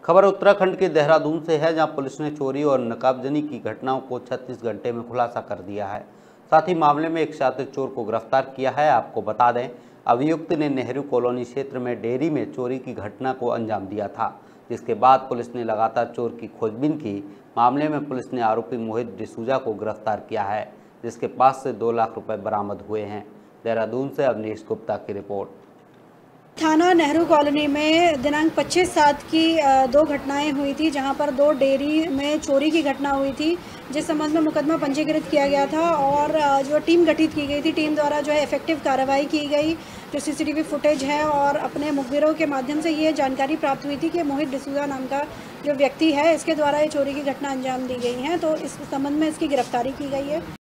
खबर उत्तराखंड के देहरादून से है, जहां पुलिस ने चोरी और नकाबजनी की घटनाओं को 36 घंटे में खुलासा कर दिया है। साथ ही मामले में एक शातिर चोर को गिरफ्तार किया है। आपको बता दें, अभियुक्त ने नेहरू कॉलोनी क्षेत्र में डेयरी में चोरी की घटना को अंजाम दिया था, जिसके बाद पुलिस ने लगातार चोर की खोजबीन की। मामले में पुलिस ने आरोपी मोहित डिसूजा को गिरफ्तार किया है, जिसके पास से 2 लाख रुपए बरामद हुए हैं। देहरादून से अवनीश गुप्ता की रिपोर्ट। थाना नेहरू कॉलोनी में दिनांक 25/7 की 2 घटनाएं हुई थी, जहां पर 2 डेयरी में चोरी की घटना हुई थी, जिस संबंध में मुकदमा पंजीकृत किया गया था और जो टीम गठित की गई थी, टीम द्वारा जो है इफेक्टिव कार्रवाई की गई। जो सीसीटीवी फुटेज है और अपने मुखबिरों के माध्यम से ये जानकारी प्राप्त हुई थी कि मोहित डिसूजा नाम का जो व्यक्ति है, इसके द्वारा ये चोरी की घटना अंजाम दी गई है, तो इस संबंध में इसकी गिरफ्तारी की गई है।